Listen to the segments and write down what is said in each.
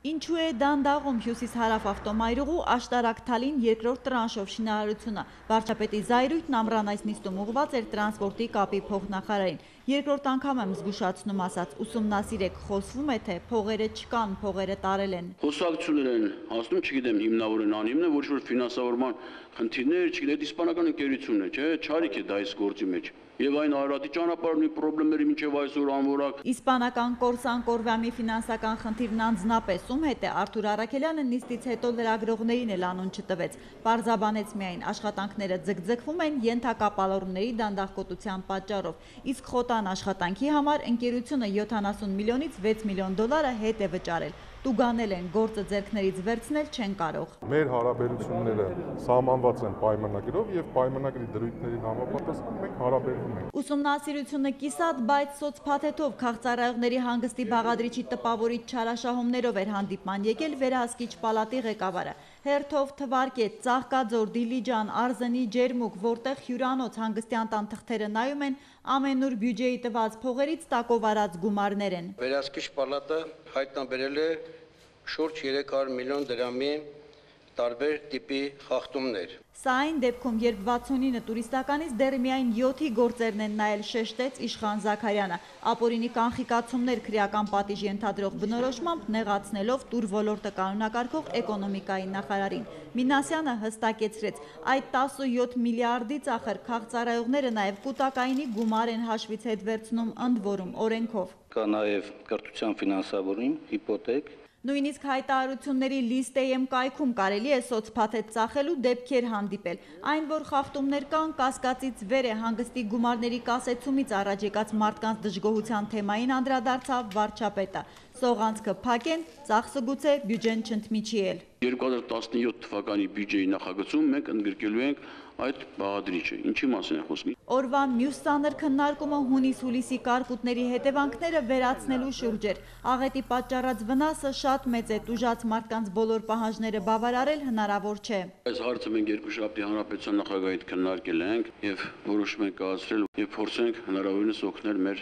Ինչու է դանդաղում հյուսիս-հարավ ավտոմայրուղու աշտարակ-Թալին երկրորդ տրանշով շինարարությունը։ Վարչապետի զայրույթն ամռան այս նիստում ուղղված էր տրանսպորտի կապի փոխնախարարին։ Երկրորդ անգամ եմ զգուշացնում ասաց, ուսումնասիրեք, խոսվում է, թե փողերը չկան, փողերը տարել են։ Խոսակցություններ են հասնում, չգիտեմ, հիմնավորեն, անհիմն է, ոչ որ ֆինանսավորման խնդիրներ, չգիտեմ, իսպանական ընկերություն է, չէ՞, չարիք է դա այս գործի մեջ։ Եվ այն Արարատի ճանապարհի խնդիրների մինչև այսօր անորակ։ Իսպանական Կորսան Կորվամի ֆինանսական խնդիրն անձնապես ում հետ է, Արթուր Արաքելյանը նիստից հետո լրագրողներին էլ անուն չտվեց։ Պարզաբանեց միայն աշխատանքները ձգձգվում են ենթակապալառուների դանդաղկոտության պատճառով։ Իսկ խոտան աշխատանքի համար ընկերությունը 70 միլիոնից 6 միլիոն դոլարը հետ է վճարել։ Տուգանել են, գործը ձեռքներից վերցնել չեն կարող։ Մեր հարաբերությունները սահմանված են պայմանագրով եւ պայմանագրի դրույթներին համապատասխան մենք հարաբերվում ենք։ Ուսումնասիրությունը կիսատ, բայց սոցփաթեթով քաղցարայողների հանգստի բաղադրիչի տպավորիչ չարաշահումներով էր հանդիպման եկել վերահսկիչ պալատի ղեկավարը։ Հերթով թվարկեց Ծաղկաձոր, Դիլիջան, Արզնի, Ջերմուկ, որտեղ հյուրանոց հանգստյան տան թղթերը նայում են, ամենուր բյուջեի տված փողերից տակով արած գումարներ են։ Վերահսկիչ պալատը հայտնաբերել է շուրջ 300 միլիոն դրամի տարբեր տիպի խախտումներ։ Սա այն դեպքում, երբ 69 տուրիստականից դեռ միայն 7-ի գործերն են նայել, շեշտեց Իշխան Զաքարյանը, ապօրինի կանխիկացումներ քրեական պատիժ ենթադրող բնորոշմամբ նեղացնելով տուր ոլորտը կանոնակարգող էկոնոմիկայի նախարարին։ Մինասյանը հստակեցրեց, այդ 17 միլիարդից ախր քաղցարայողները նաև կուտակայինի գումար են հաշվից հետ վերցնում ընդ որում օրենքով։ Կա նաև կրթության ֆինանսավորում, հիպոթեք։ Նույնիսկ հայտարարությունների լիստեյեմ կայքում կարելի է սոցփաթեթ ծախելու դեպքեր հանդիպել։ Այն, որ խախտումներ կան, կասկածից վեր է, հանգստի գումարների կասեցումից առաջ եկած մարդկանց դժգոհության թեմային անդրադարձավ վարչապետը։ Սողանցքը փակեն, ծախսը գուցե բյուջեն չընդմիջի էլ։ 2017 թվականի բյուջեի նախագծում մենք ընդգրկելու ենք այդ բաղադրիչը։ Ինչի մասին է խոսքը։ Օրվա մյուս ծանր քննարկումը հունիս-հուլիսի կարկուտների հետևանքները վերացնելու շուրջ էր։ Աղետի պատճառած վնասը շատ մեծ է, տուժած մարդկանց բոլոր պահանջները բավարարել հնարավոր չէ։ Այս հարցը մենք երկուշաբթի հանրապետության նախագահի հետ քննարկել ենք եւ որոշում ենք կայացրել եւ փորձենք հնարավորինս օգնել մեր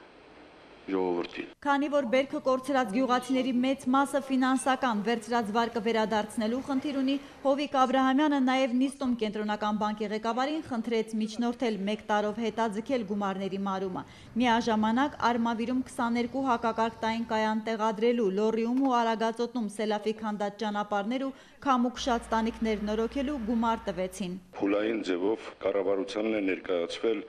ժողովրդին։ Քանի որ բերքը կորցրած գյուղացիների մեծ մասը ֆինանսական վերցրած վարկը վերադարձնելու խնդիր ունի, Հովիկ Աբրահամյանը նաև նիստում կենտրոնական բանկի ղեկավարին խնդրեց միջնորդել 1 տարով հետաձգել գումարների մարումը։ Միաժամանակ Արմավիրում 22 հակակարգտային կայան տեղադրելու, Լոռիում ու Արագածոտնում սելավի քանդած ճանապարհներ ու քամուկշած տանիքներ նորոգելու գումար տվեցին։ Փուլային ձևով կառավարությանն է ներկայացվել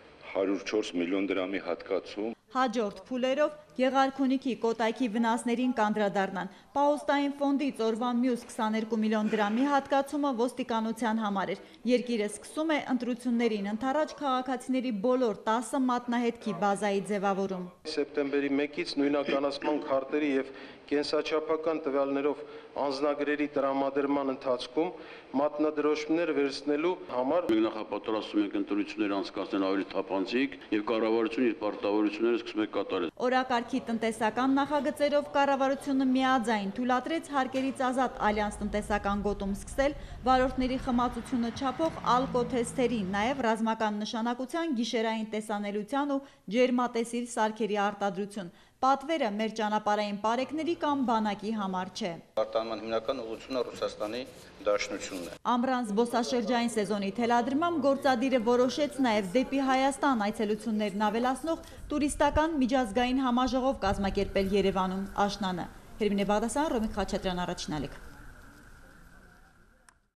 104 միլիոն դրամի հատկացում։ Հաջորդ փուլերով Գեղարքունիքի կոտայքի վնասներին կանդրադառնան։ Պահոստային ֆոնդից օրվա մյուս 22 միլիոն դրամի հատկացումը ոստիկանության համար էր։ Երկիրը սկսում է ընտրություններին ընդառաջ քաղաքացիների բոլոր 10 մատնահետքի բազայի ձևավորում։ Սեպտեմբերի 1-ից նույնականացման քարտերի եւ կենսաչափական տվյալներով անձնագրերի տրամադրման ընթացքում մատնադրոշումներ վերցնելու համար մենք նախապատրաստում ենք ընտրություններ անցկացնել ավելի թափանցիկ եւ կառավարությունը իր պարտավորությունները սկսում է կատարել։ Օրակարգի տնտեսական նախագծերով կառավարությունը միաձայն թույլատրեց հարկերից ազատ ալյանս տնտեսական գոտում սկսել վարորդների խմացությունը չափող ալկոթեստերի, նաև ռազմական նշանակության գիշերային տեսանելիության ու ջերմատեսիլ սարքերի արտադրություն։ Պատվերը մեր ճանապարհային բարեկների կամ բանակի համար չէ։ Արտահանման հիմնական ուղղությունը Ռուսաստանի Դաշնությունն է։ Ամռան զբոսաշրջային սեզոնի թելադրմամբ գործադիրը որոշեց նաև դեպի Հայաստան այցելություններն ավելացնող տուրիստական միջազգային համաժողով կազմակերպել Երևանում, աշնանը։ Հերմինե Բաղդասարյան, Ռոմիկ Խաչատրյան, Առաջին ալիք։